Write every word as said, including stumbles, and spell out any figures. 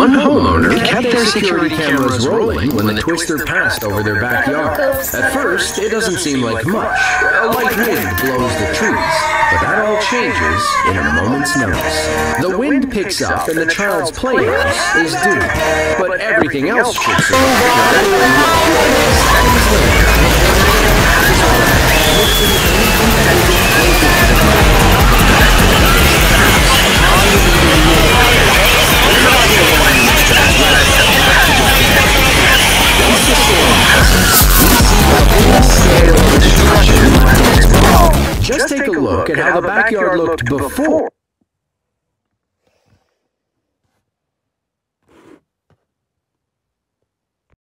One homeowner kept their security cameras rolling when the twister passed over their backyard. At first, it doesn't seem like much. A light wind blows the trees, but that all changes in a moment's notice. The wind picks up and the child's playhouse is doomed, but everything else should survive. Just take a look at how the backyard looked before.